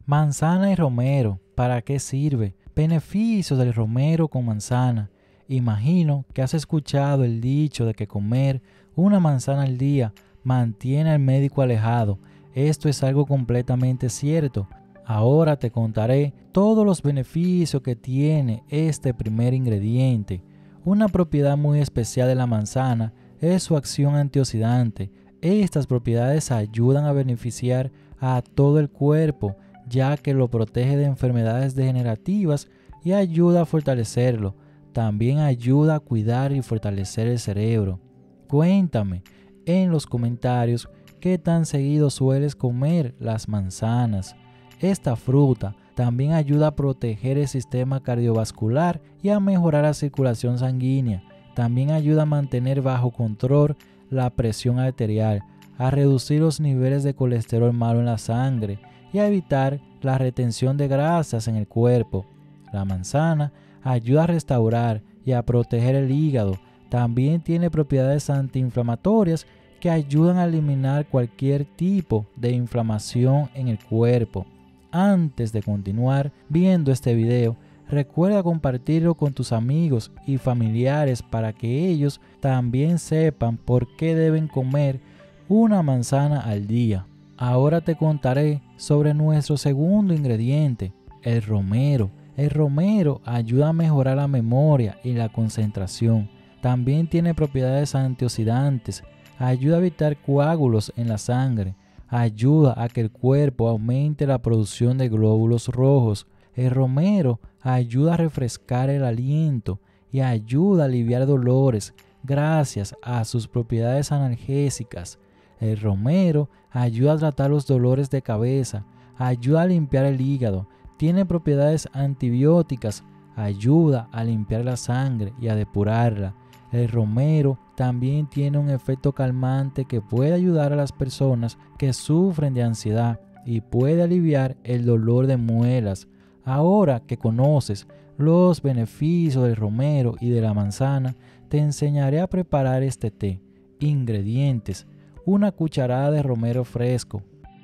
Manzana y romero, ¿para qué sirve? Beneficios del romero con manzana. Imagino que has escuchado el dicho de que comer una manzana al día mantiene al médico alejado. Esto es algo completamente cierto. Ahora te contaré todos los beneficios que tiene este primer ingrediente. Una propiedad muy especial de la manzana es su acción antioxidante. Estas propiedades ayudan a beneficiar a todo el cuerpo, ya que lo protege de enfermedades degenerativas y ayuda a fortalecerlo. También ayuda a cuidar y fortalecer el cerebro. Cuéntame en los comentarios qué tan seguido sueles comer las manzanas. Esta fruta también ayuda a proteger el sistema cardiovascular y a mejorar la circulación sanguínea. También ayuda a mantener bajo control la presión arterial, a reducir los niveles de colesterol malo en la sangre y a evitar la retención de grasas en el cuerpo. La manzana ayuda a restaurar y a proteger el hígado. También tiene propiedades antiinflamatorias que ayudan a eliminar cualquier tipo de inflamación en el cuerpo. Antes de continuar viendo este video, recuerda compartirlo con tus amigos y familiares para que ellos también sepan por qué deben comer una manzana al día. Ahora te contaré sobre nuestro segundo ingrediente, el romero. El romero ayuda a mejorar la memoria y la concentración. También tiene propiedades antioxidantes, ayuda a evitar coágulos en la sangre, ayuda a que el cuerpo aumente la producción de glóbulos rojos. El romero ayuda a refrescar el aliento y ayuda a aliviar dolores gracias a sus propiedades analgésicas. El romero ayuda a tratar los dolores de cabeza, ayuda a limpiar el hígado, tiene propiedades antibióticas, ayuda a limpiar la sangre y a depurarla. El romero también tiene un efecto calmante que puede ayudar a las personas que sufren de ansiedad y puede aliviar el dolor de muelas. Ahora que conoces los beneficios del romero y de la manzana, te enseñaré a preparar este té. Ingredientes: una cucharada de romero fresco,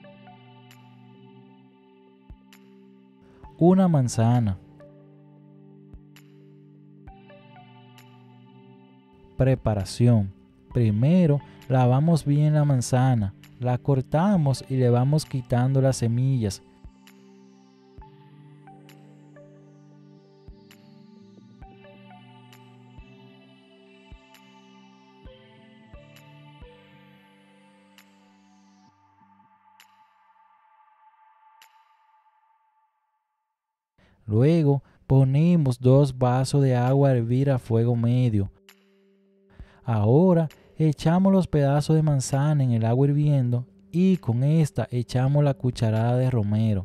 una manzana. Preparación: primero lavamos bien la manzana, la cortamos y le vamos quitando las semillas. Luego ponemos 2 vasos de agua a hervir a fuego medio. Ahora echamos los pedazos de manzana en el agua hirviendo y con esta echamos la cucharada de romero.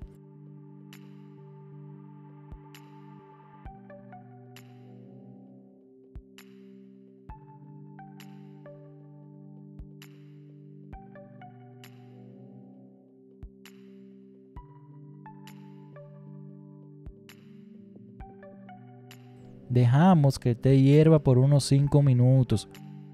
Dejamos que el té hierva por unos 5 minutos.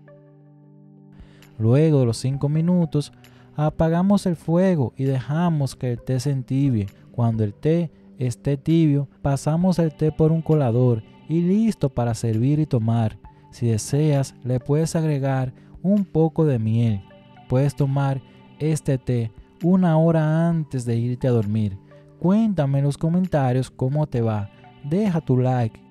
Luego de los 5 minutos, apagamos el fuego y dejamos que el té se entibie. Cuando el té esté tibio, pasamos el té por un colador y listo para servir y tomar. Si deseas, le puedes agregar un poco de miel. Puedes tomar este té 1 hora antes de irte a dormir. Cuéntame en los comentarios cómo te va. Deja tu like